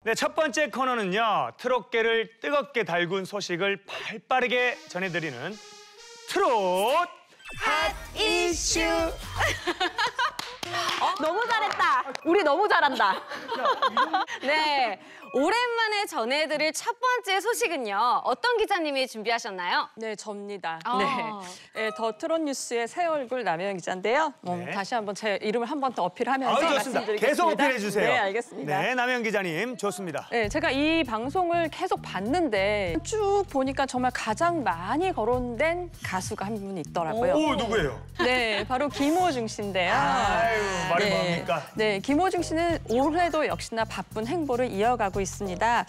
네, 첫 번째 코너는요. 트롯계를 뜨겁게 달군 소식을 발빠르게 전해드리는 트롯 핫 이슈. 너무 잘했다. 우리 너무 잘한다. 네, 오랜만에 전해드릴 첫 번째 소식은요. 어떤 기자님이 준비하셨나요? 네, 접니다. 아. 네, 더 트롯 뉴스의 새 얼굴 남혜영 기자인데요. 네. 다시 한번 제 이름을 한 번 더 어필하면서 좋습니다. 말씀드리겠습니다. 계속 어필해 주세요. 네, 알겠습니다. 네, 남혜영 기자님 좋습니다. 네, 제가 이 방송을 계속 봤는데 쭉 보니까 정말 가장 많이 거론된 가수가 한 분이 있더라고요. 오, 누구예요? 네, 바로 김호중 씨인데요. 아유, 말이 뭡니까? 네, 김호중 씨는 올해도 역시나 바쁜 행보를 이어가고 있습니다.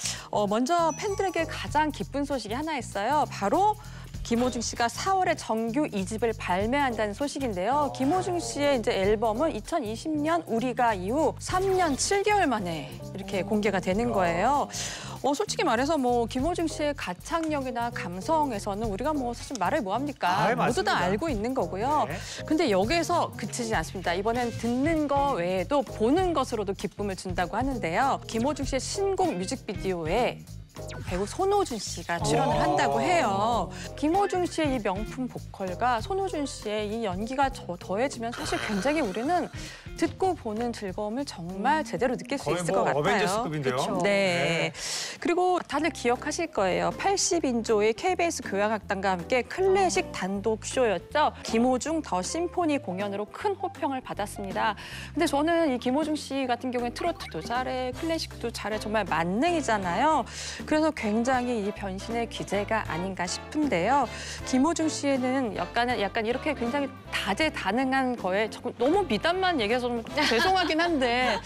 먼저 팬들에게 가장 기쁜 소식이 하나 있어요. 바로 김호중 씨가 4월에 정규 2집을 발매한다는 소식인데요. 김호중 씨의 이제 앨범은 2020년 우리가 이후 3년 7개월 만에 이렇게 공개가 되는 거예요. 솔직히 말해서 뭐 김호중 씨의 가창력이나 감성에서는 우리가 뭐 사실 말을 뭐합니까? 모두 다 알고 있는 거고요. 네. 근데 여기에서 그치지 않습니다. 이번엔 듣는 거 외에도 보는 것으로도 기쁨을 준다고 하는데요. 김호중 씨의 신곡 뮤직비디오에 배우 손호준 씨가 출연을 한다고 해요. 김호중 씨의 이 명품 보컬과 손호준 씨의 이 연기가 더해지면 사실 굉장히 우리는 듣고 보는 즐거움을 정말 제대로 느낄 수 있을 것 같아요. 어벤져스급인데요. 그쵸? 네. 그리고 다들 기억하실 거예요. 80인조의 KBS 교향악단과 함께 클래식 단독 쇼였죠. 김호중 더 심포니 공연으로 큰 호평을 받았습니다. 근데 저는 이 김호중 씨 같은 경우에 트로트도 잘해, 클래식도 잘해, 정말 만능이잖아요. 그래서 굉장히 이 변신의 귀재가 아닌가 싶은데요. 김호중 씨는 약간 이렇게 굉장히 다재다능한 거에 너무 미담만 얘기해서 좀 죄송하긴 한데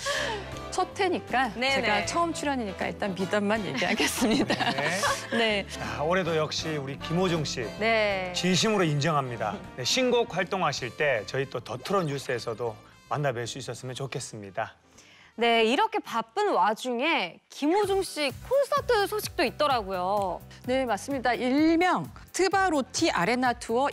첫 회니까 제가 처음 출연이니까 일단 미담만 얘기하겠습니다. 네. 자, 올해도 역시 우리 김호중 씨 네. 진심으로 인정합니다. 네, 신곡 활동하실 때 저희 또 더 트롯 뉴스에서도 만나뵐 수 있었으면 좋겠습니다. 네, 이렇게 바쁜 와중에 김호중 씨 콘서트 소식도 있더라고요. 네, 맞습니다. 일명 트바로티 아레나 투어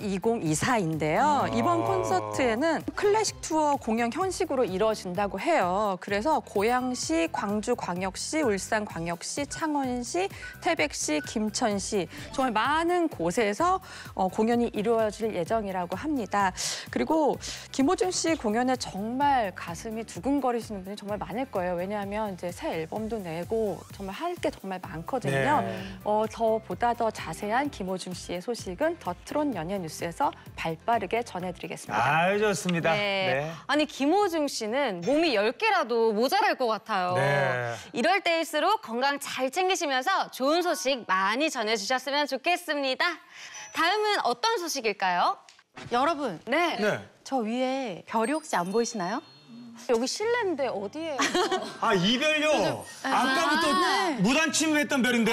2024인데요. 이번 콘서트에는 클래식 투어 공연 형식으로 이루어진다고 해요. 그래서 고양시, 광주광역시, 울산광역시, 창원시, 태백시, 김천시 정말 많은 곳에서 공연이 이루어질 예정이라고 합니다. 그리고 김호중 씨 공연에 정말 가슴이 두근거리시는 분이 정말 많을 거예요. 왜냐하면 이제 새 앨범도 내고 정말 할 게 정말 많거든요. 네. 보다 더 자세한 김호중 씨의 소식은 더 트롯 연예 뉴스에서 발빠르게 전해드리겠습니다. 아, 좋습니다. 네. 아니, 김호중 씨는 몸이 10개라도 모자랄 것 같아요. 네. 이럴 때일수록 건강 잘 챙기시면서 좋은 소식 많이 전해주셨으면 좋겠습니다. 다음은 어떤 소식일까요? 여러분, 네. 저 위에 별이 혹시 안 보이시나요? 여기 실내인데 어디예요? 아, 이별요? 아까부터 무단침했던 별인데?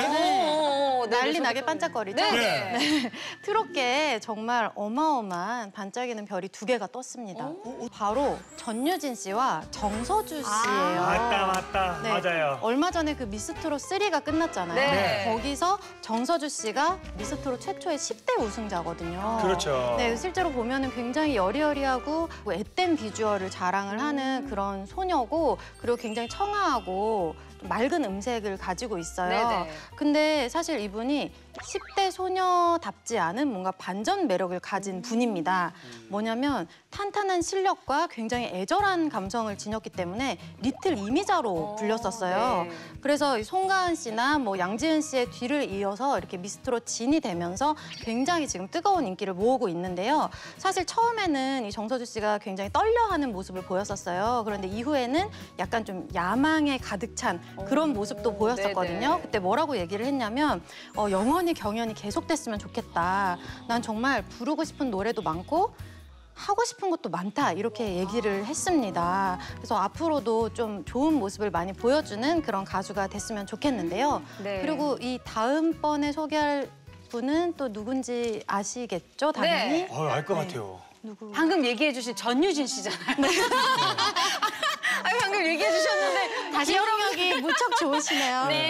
난리 나게 반짝거리죠? 네. 트롯계에 정말 어마어마한 반짝이는 별이 2개가 떴습니다. 바로 전유진 씨와 정서주 씨예요. 맞다. 네. 맞아요. 얼마 전에 그 미스트롯 3가 끝났잖아요. 네. 거기서 정서주 씨가 미스트롯 최초의 10대 우승자거든요. 그렇죠. 네, 실제로 보면은 굉장히 여리여리하고 앳된 비주얼을 자랑을 하는 그런 소녀고, 그리고 굉장히 청아하고 좀 맑은 음색을 가지고 있어요. 네네. 근데 사실 이분이 10대 소녀답지 않은 뭔가 반전 매력을 가진 분입니다. 뭐냐면 탄탄한 실력과 굉장히 애절한 감성을 지녔기 때문에 리틀 이미자로 불렸었어요. 네. 그래서 송가은 씨나 뭐 양지은 씨의 뒤를 이어서 이렇게 미스트롯 진이 되면서 굉장히 지금 뜨거운 인기를 모으고 있는데요. 사실 처음에는 이 정서주 씨가 굉장히 떨려하는 모습을 보였었어요. 그런데 이후에는 약간 좀 야망에 가득 찬 그런 모습도 보였었거든요. 네네. 그때 뭐라고 얘기를 했냐면 영원히 경연이 계속됐으면 좋겠다. 난 정말 부르고 싶은 노래도 많고 하고 싶은 것도 많다, 이렇게 얘기를 했습니다. 그래서 앞으로도 좀 좋은 모습을 많이 보여주는 그런 가수가 됐으면 좋겠는데요. 네. 그리고 이 다음번에 소개할 분은 또 누군지 아시겠죠, 당연히? 네. 알 것 같아요. 누구? 방금 얘기해 주신 전유진 씨잖아요. 아니, 방금 얘기해 주셨는데 다시 기억력이 무척 좋으시네요. 네,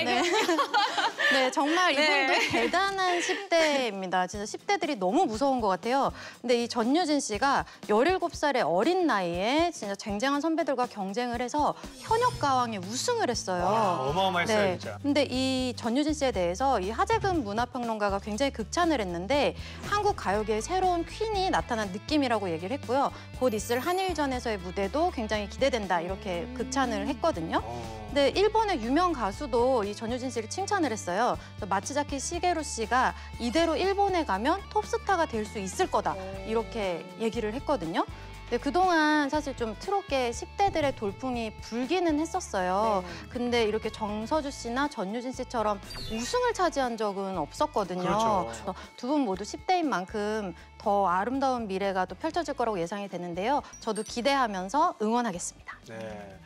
네, 정말 네. 이분도 대단한 10대입니다. 진짜 10대들이 너무 무서운 것 같아요. 근데 이 전유진 씨가 17살의 어린 나이에 진짜 쟁쟁한 선배들과 경쟁을 해서 현역가왕에 우승을 했어요. 와, 어마어마했어요, 네. 진짜. 근데 이 전유진 씨에 대해서 이 하재근 문화평론가가 굉장히 극찬을 했는데 한국 가요계의 새로운 퀸이 나타난 느낌이라고 얘기를 했고요. 곧 있을 한일전에서의 무대도 굉장히 기대된다 이렇게 극찬을 했거든요. 근데 일본의 유명 가수도 이 전유진 씨를 칭찬을 했어요. 마츠자키 시게루 씨가 이대로 일본에 가면 톱스타가 될 수 있을 거다 이렇게 얘기를 했거든요. 근데 그동안 사실 좀 트롯계 10대들의 돌풍이 불기는 했었어요. 근데 이렇게 정서주 씨나 전유진 씨처럼 우승을 차지한 적은 없었거든요. 그렇죠. 두 분 모두 10대인 만큼 더 아름다운 미래가 또 펼쳐질 거라고 예상이 되는데요. 저도 기대하면서 응원하겠습니다. 네.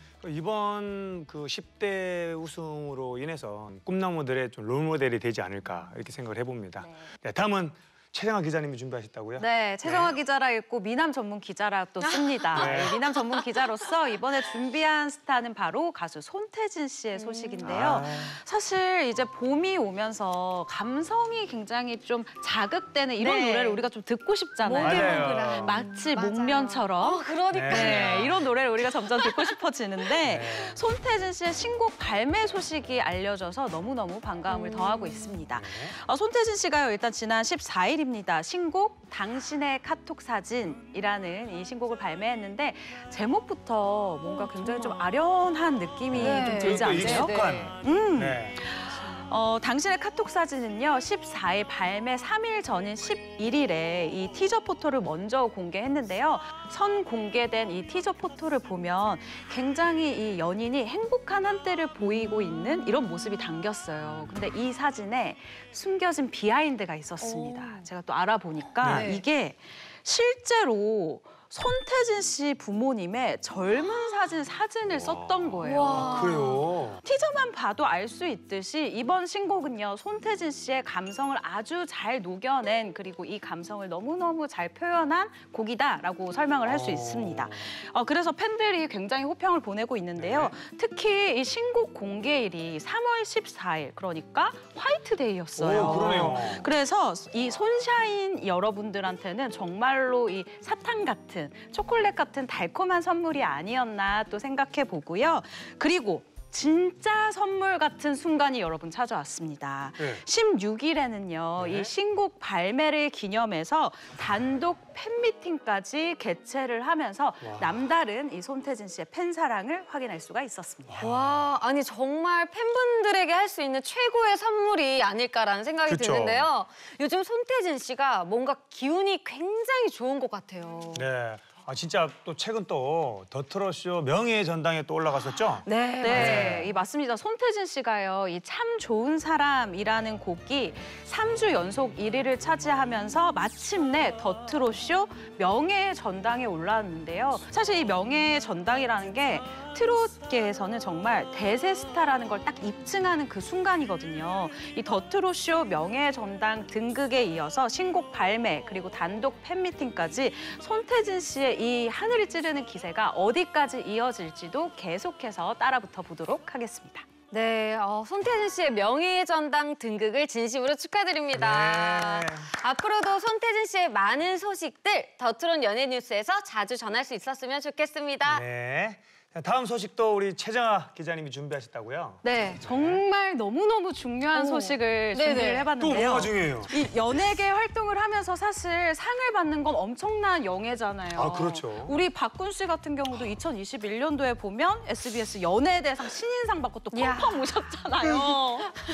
이번 그 10대 우승으로 인해서 꿈나무들의 좀 롤모델이 되지 않을까 이렇게 생각을 해봅니다. 네, 다음은 최정아 기자님이 준비하셨다고요? 네, 최정아 기자라 읽고 미남 전문 기자라 또 씁니다. 네. 네, 미남 전문 기자로서 이번에 준비한 스타는 바로 가수 손태진 씨의 소식인데요. 사실 이제 봄이 오면서 감성이 굉장히 좀 자극되는 이런 네. 노래를 우리가 좀 듣고 싶잖아요. 맞아요. 마치 맞아요. 목련처럼. 그러니까요. 네, 이런 노래를 우리가 점점 듣고 싶어지는데 네. 손태진 씨의 신곡 발매 소식이 알려져서 너무너무 반가움을 더하고 있습니다. 손태진 씨가요, 일단 지난 14일입니다. 신곡 당신의 카톡 사진이라는 이 신곡을 발매했는데 제목부터 뭔가 굉장히 좀 아련한 느낌이 네. 좀 들지 또 않으세요? 익숙한. 네. 당신의 카톡 사진은요, 14일 발매 3일 전인 11일에 이 티저 포토를 먼저 공개했는데요. 선 공개된 이 티저 포토를 보면 굉장히 이 연인이 행복한 한때를 보이고 있는 이런 모습이 담겼어요. 근데 이 사진에 숨겨진 비하인드가 있었습니다. 제가 또 알아보니까 네. 이게 실제로 손태진 씨 부모님의 젊은 사진을 썼던 거예요. 와. 그래요. 티저만 봐도 알 수 있듯이 이번 신곡은요, 손태진 씨의 감성을 아주 잘 녹여낸, 그리고 이 감성을 너무너무 잘 표현한 곡이다라고 설명을 할 수 있습니다. 그래서 팬들이 굉장히 호평을 보내고 있는데요. 특히 이 신곡 공개일이 3월 14일, 그러니까 화이트데이였어요. 오, 그러네요. 그래서 이 손샤인 여러분들한테는 정말로 이 사탕 같은, 초콜릿 같은 달콤한 선물이 아니었나 또 생각해 보고요. 그리고 진짜 선물 같은 순간이 여러분 찾아왔습니다. 네. 16일에는요, 네. 이 신곡 발매를 기념해서 단독 팬미팅까지 개최를 하면서 와. 남다른 이 손태진 씨의 팬사랑을 확인할 수가 있었습니다. 와, 아니 정말 팬분들에게 할 수 있는 최고의 선물이 아닐까라는 생각이 그쵸. 드는데요. 요즘 손태진 씨가 뭔가 기운이 굉장히 좋은 것 같아요. 네. 진짜 또 최근 또 더 트롯쇼 명예의 전당에 또 올라갔었죠? 네, 네, 이 맞습니다. 손태진 씨가요, 이 참 좋은 사람이라는 곡이 3주 연속 1위를 차지하면서 마침내 더 트롯쇼 명예의 전당에 올랐는데요. 사실 이 명예의 전당이라는 게 트롯계에서는 정말 대세 스타라는 걸 딱 입증하는 그 순간이거든요. 이 더 트롯쇼 명예의 전당 등극에 이어서 신곡 발매, 그리고 단독 팬미팅까지 손태진 씨의 이 하늘을 찌르는 기세가 어디까지 이어질지도 계속해서 따라붙어 보도록 하겠습니다. 네, 손태진 씨의 명예의 전당 등극을 진심으로 축하드립니다. 네. 앞으로도 손태진 씨의 많은 소식들 더 트롯 연예 뉴스에서 자주 전할 수 있었으면 좋겠습니다. 네. 자, 다음 소식도 우리 최정아 기자님이 준비하셨다고요? 네, 정말 너무너무 중요한 오. 소식을 네네. 준비를 또 해봤는데요. 뭐가 중요해요? 이 연예계 활동을 하면서 사실 상을 받는 건 엄청난 영예잖아요. 그렇죠. 우리 박군 씨 같은 경우도 2021년도에 보면 SBS 연예대상 신인상 받고 또 이야. 펑펑 우셨잖아요.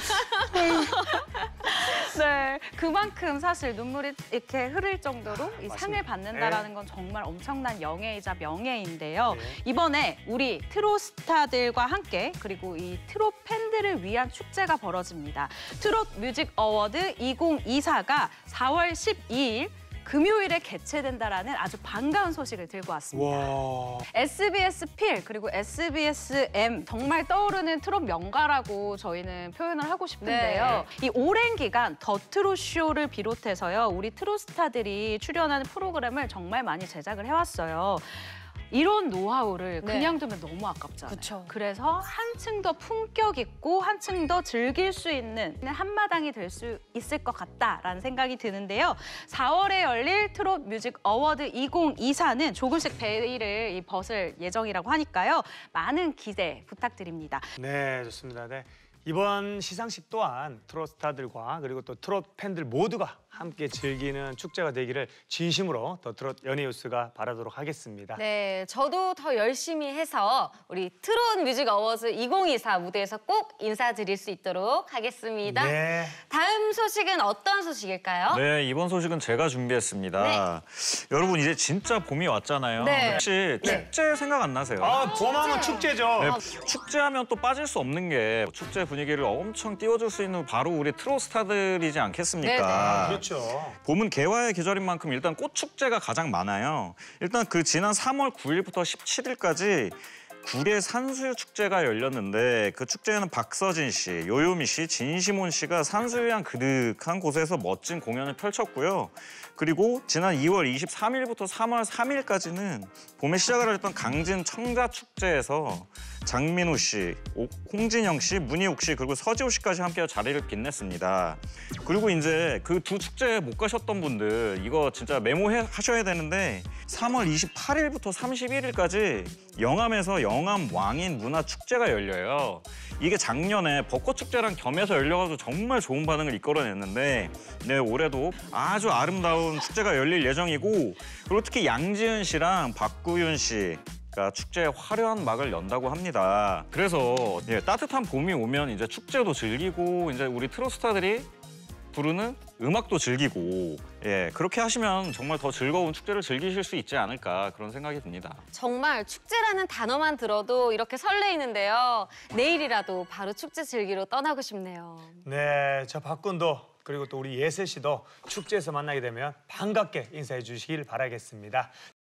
네, 그만큼 사실 눈물이 이렇게 흐를 정도로 이 맞습니다. 상을 받는다라는 건 정말 엄청난 영예이자 명예인데요. 네. 이번에 우리 트롯 스타들과 함께, 그리고 이 트롯 팬들을 위한 축제가 벌어집니다. 트롯 뮤직 어워드 2024가 4월 12일 금요일에 개최된다라는 아주 반가운 소식을 들고 왔습니다. 와. SBS 필 그리고 SBSM 정말 떠오르는 트롯 명가라고 저희는 표현을 하고 싶은데요. 이 오랜 기간 더 트롯 쇼를 비롯해서요, 우리 트롯 스타들이 출연하는 프로그램을 정말 많이 제작을 해왔어요. 이런 노하우를 네. 그냥 두면 너무 아깝잖아요. 그쵸. 그래서 한층 더 품격 있고 한층 더 즐길 수 있는 한마당이 될 수 있을 것 같다라는 생각이 드는데요. 4월에 열릴 트롯 뮤직 어워드 2024는 조금씩 베일을 벗을 예정이라고 하니까요. 많은 기대 부탁드립니다. 네, 좋습니다. 네. 이번 시상식 또한 트롯 스타들과 그리고 또 트롯 팬들 모두가 함께 즐기는 축제가 되기를 진심으로 더 트롯 연예뉴스가 바라도록 하겠습니다. 네, 저도 더 열심히 해서 우리 트롯 뮤직 어워즈 2024 무대에서 꼭 인사드릴 수 있도록 하겠습니다. 네. 다음 소식은 어떤 소식일까요? 네, 이번 소식은 제가 준비했습니다. 여러분 이제 진짜 봄이 왔잖아요. 네. 혹시 축제 생각 안 나세요? 아, 봄하면 축제죠. 네, 축제하면 또 빠질 수 없는 게 축제 분위기를 엄청 띄워줄 수 있는 바로 우리 트롯 스타들이지 않겠습니까? 그렇죠. 봄은 개화의 계절인 만큼 일단 꽃축제가 가장 많아요. 일단 그 지난 3월 9일부터 17일까지 구례 산수유 축제가 열렸는데 그 축제에는 박서진 씨, 요요미 씨, 진시몬 씨가 산수유향 그득한 곳에서 멋진 공연을 펼쳤고요. 그리고 지난 2월 23일부터 3월 3일까지는 봄에 시작을 했던 강진 청자축제에서 장민우 씨, 홍진영 씨, 문희옥 씨 그리고 서지호 씨까지 함께 자리를 빛냈습니다. 그리고 이제 그 두 축제에 못 가셨던 분들 이거 진짜 메모하셔야 되는데 3월 28일부터 31일까지 영암에서 영암 왕인 문화축제가 열려요. 이게 작년에 벚꽃축제랑 겸해서 열려가지고 정말 좋은 반응을 이끌어냈는데 네, 올해도 아주 아름다운 축제가 열릴 예정이고 그리고 특히 양지은 씨랑 박구윤 씨 축제에 화려한 막을 연다고 합니다. 그래서 따뜻한 봄이 오면 이제 축제도 즐기고 이제 우리 트롯 스타들이 부르는 음악도 즐기고 그렇게 하시면 정말 더 즐거운 축제를 즐기실 수 있지 않을까 그런 생각이 듭니다. 정말 축제라는 단어만 들어도 이렇게 설레이는데요. 내일이라도 바로 축제 즐기러 떠나고 싶네요. 네, 저 박군도 그리고 또 우리 예슬 씨도 축제에서 만나게 되면 반갑게 인사해 주시길 바라겠습니다.